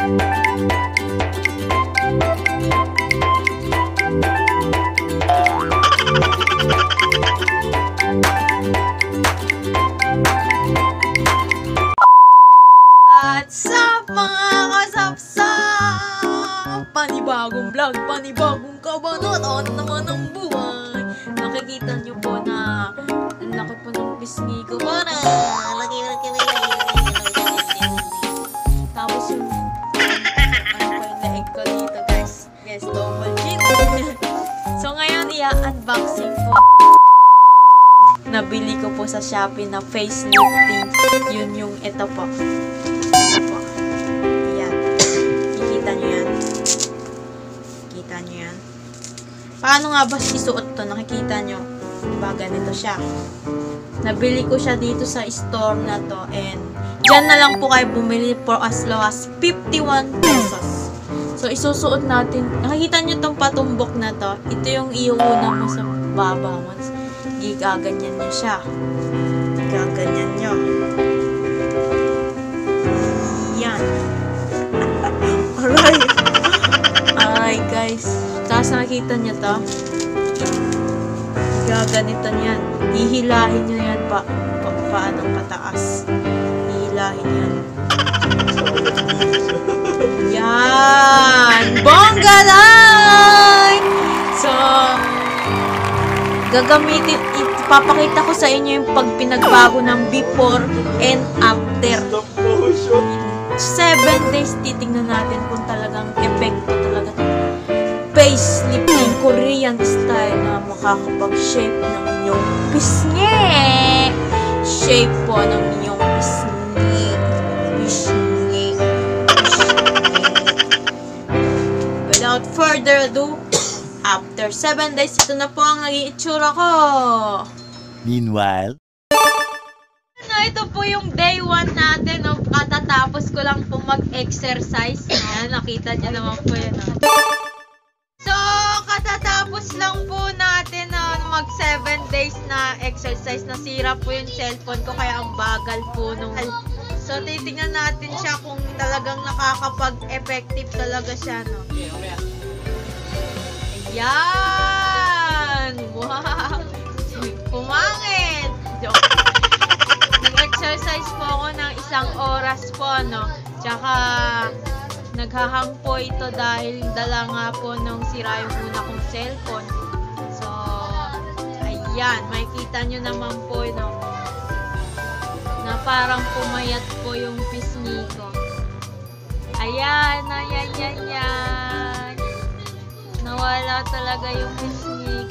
What's up mga kasapsap? Panibagong vlog, panibagong kabanotan naman ng buhay. Nakikita nyo po na ang laki po ng pisngi ko. Para laki. Tapos yung leeg ko dito guys. Yes, double chin. So ngayon i-unboxing po. Nabili ko po sa Shopee na facelifting. Yun yung ito po. Ayan. Kikita nyo yan. Kita nyo yan. Paano nga ba isuot to? Nakikita nyo? Diba ganito siya. Nabili ko siya dito sa store na to. And dyan na lang po kayo bumili for as low as 51 pesos. So isusuot natin. Nakikita nyo tong patumbok na to. Ito yung iuuna mo sa baba mo. Gaganyan nyo siya. Gaganyan nyo. Yan. Alright. Alright guys. Tapos nakikita nyo to. Gaganito yan. Hihilahin nyo yan paanong pataas. Hihilahin yan. Yan. Bongga line! So, gagamitin, ipapakita ko sa inyo yung pag pinagbago ng before and after. 7 days titingnan natin kung talagang epekto talaga ito. Facelifting Korean style na makakapag-shape ng inyong pisngi. Shape po ng inyong pisngi. Pisngi. Without further ado, after 7 days, ito na po ang naging itsura ko. Meanwhile, ito po yung day 1 natin. No? Katatapos ko lang po mag-exercise. Ayan, nakita nyo naman po yun. No? So, katatapos lang po natin mag 7 days na exercise. Nasira po yung cellphone ko, kaya ang bagal po nung... So, titingnan natin siya kung talagang nakakapag-effective talaga siya. No? Ayan! Wow! Pumangit! Nag-exercise po ako ng 1 oras po, no? Tsaka, naghahang po ito dahil dala nga po nung sira yung una kong cellphone. So, ayan. Makikita nyo naman po, no? Na parang pumayat po yung pisngi ko. Ayan, ayan. Nawala talaga yung pisngi